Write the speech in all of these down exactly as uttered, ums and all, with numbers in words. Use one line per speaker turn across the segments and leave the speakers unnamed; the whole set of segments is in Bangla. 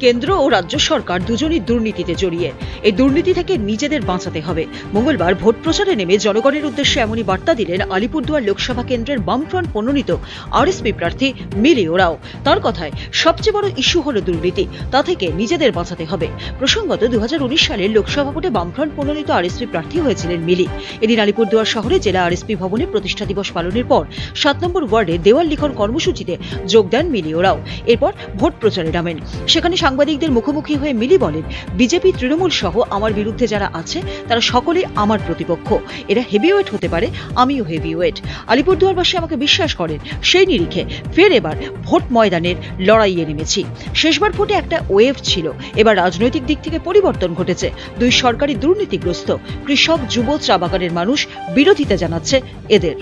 কেন্দ্র ও রাজ্য সরকার দুজনই দুর্নীতিতে জড়িয়ে। এই দুর্নীতি থেকে নিজেদের বাঁচাতে হবে। মঙ্গলবার ভোট প্রচারে নেমে জনগণের উদ্দেশ্যে এমনই বার্তা দিলেন আলিপুরদুয়ার লোকসভা কেন্দ্রের বামফ্রন্ট মনোনীত আরএসপি প্রার্থী মিলি ওরাও। তার কথায় সবচেয়ে বড় ইস্যু হল দুর্নীতি, তা থেকে নিজেদের বাঁচাতে হবে। প্রসঙ্গত দু হাজার উনিশ সালের লোকসভা ভোটে বামফ্রন্ট মনোনীত আরএসপি প্রার্থী হয়েছিলেন মিলি। এদিন আলিপুরদুয়ার শহরে জেলা আরএসপি ভবনে প্রতিষ্ঠা দিবস পালনের পর সাত নম্বর ওয়ার্ডে দেওয়াল লিখন কর্মসূচিতে যোগ দেন মিলি ওরাও। এরপর ভোট প্রচারে নামেন। সেখানে সাংবাদিকদের মুখোমুখি হয়ে মিলি বলেন, বিজেপি তৃণমূল সহ আমার বিরুদ্ধে যারা আছে তারা সকলেই আমার প্রতিপক্ষ। এরা হেভিওয়েট হতে পারে, আমিও হেভিওয়েট। আলিপুরদুয়ারবাসী আমাকে বিশ্বাস করেন, সেই নিরিখে ফের এবার ভোট ময়দানের লড়াইয়ে নেমেছি। শেষবার ভোটে একটা ওয়েভ ছিল, এবার রাজনৈতিক দিক থেকে পরিবর্তন ঘটেছে। দুই সরকারি দুর্নীতিগ্রস্ত কৃষক, যুব, চা বাগানের মানুষ বিরোধিতা জানাচ্ছে এদের।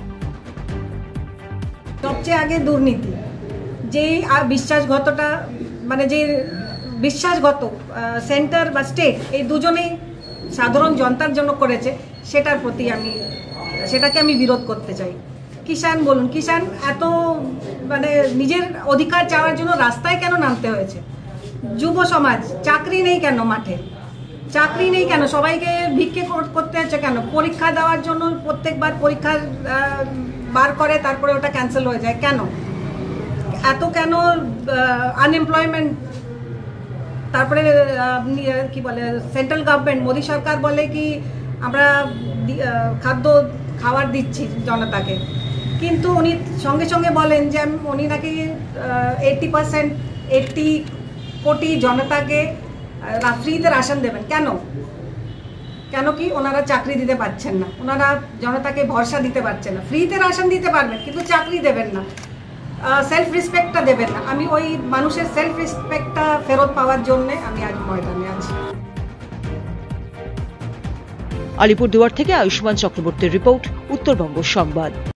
সবচেয়ে আগে দুর্নীতি, যেই বিশ্বাসঘাতকতা, মানে যে বিশ্বাসঘাত সেন্টার বা স্টেট, এই দুজনেই সাধারণ জনতার জন্য করেছে, সেটার প্রতি আমি সেটাকে আমি বিরোধ করতে চাই। কিষাণ বলুন, কিষাণ এত মানে নিজের অধিকার চাওয়ার জন্য রাস্তায় কেন নামতে হয়েছে? যুব সমাজ, চাকরি নেই কেন মাঠে? চাকরি নেই কেন? সবাইকে ভিক্ষে করতে হচ্ছে কেন? পরীক্ষা দেওয়ার জন্য প্রত্যেকবার পরীক্ষা বার করে, তারপরে ওটা ক্যান্সেল হয়ে যায় কেন? এত কেন আনএমপ্লয়মেন্ট? তারপরে কি বলে সেন্ট্রাল গভর্নমেন্ট, মোদী সরকার বলে কি আমরা খাদ্য খাবার দিচ্ছি জনতাকে, কিন্তু উনি সঙ্গে সঙ্গে বলেন যে উনি নাকি এইটটি পার্সেন্ট এইটটি কোটি জনতাকে ফ্রিতে রাশন দেবেন। কেন কেন কি ওনারা চাকরি দিতে পারছেন না? ওনারা জনতাকে ভরসা দিতে পারছেন না। ফ্রিতে রাশন দিতে পারবেন কিন্তু চাকরি দেবেন না, সেলফ রেসপেক্টটা দেবেন না। আমি ওই মানুষের সেলফ রেসপেক্টটা ফেরত পাওয়ার জন্য আমি আজ ময়দানে আছি।
আলিপুরদুয়ার থেকে আয়ুষ্মান চক্রবর্তীর রিপোর্ট, উত্তরবঙ্গ সংবাদ।